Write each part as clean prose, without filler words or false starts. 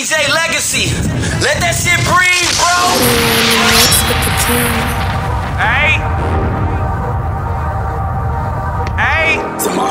DJ Legacy, let that shit breathe, bro. Hey. Hey.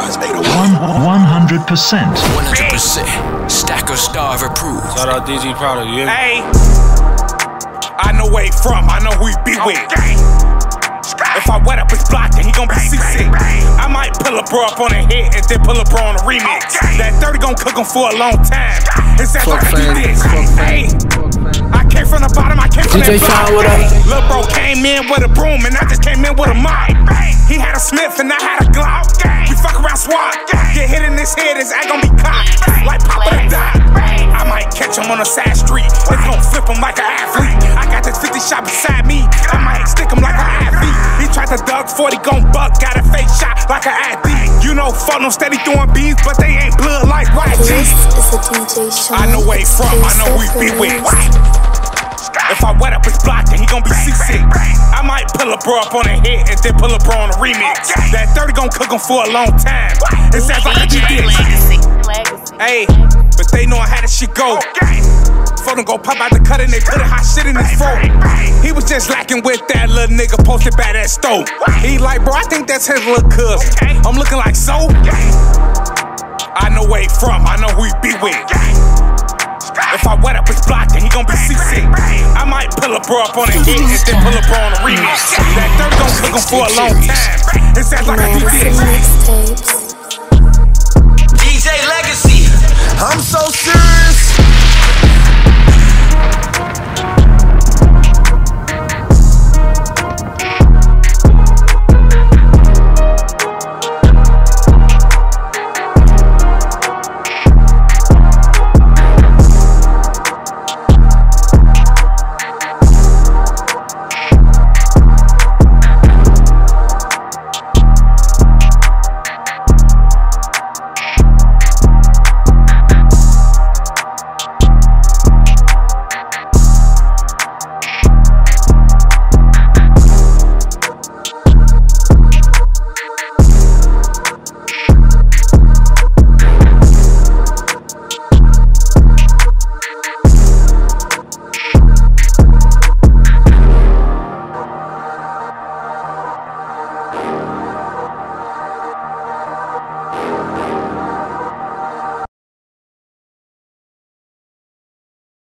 100%. 100%. Stacker Starve approved. Shout out DG Product, yeah. Hey. I know where he from, I know who he be with. If I wet up his block, then he gon' be seasick. I might pull a bro up on the hit and then pull a bro on the remix. That 30 gon' cook him for a long time. It sounds like I do this. Hey, I came from the bottom, I came from that block. Lil' bro came in with a broom and I just came in with a mop. He had a Smith and I had a Glock. We fuck around swat. Get hit in his head, his ass gon' be cocked. Like Papa the Doc. I might catch him on a side street. It's gon' flip him like an athlete. I got this 50 shot beside me. I might stick him like an athlete. He tried to duck 40 gon' buck. Got a fake shot like an athlete. You know, fuck them steady throwing beats, but they ain't blood like YG. I know where he from, I know who he be with. If I wet up his block, then he gon' be seasick. I might pull a bro up on the hit and then pull a bro on the remix. That 30 gon' cook him for a long time. It sounds like I do this. Hey, but they know how this shit go. For them go pop out the cut and they put hot shit in his throat. He was just lacking with that little nigga posted by that stove. He like, bro, I think that's his little cousin. I'm looking like so. I know where he from, I know who he be with. If I wet up his block, then he gon' be seasick. I might pull a bro up on the hit and then pull a bro on the remix. That 30 gon' cook him for a long time. It sounds like I do this. DJ Legacy, I'm so serious.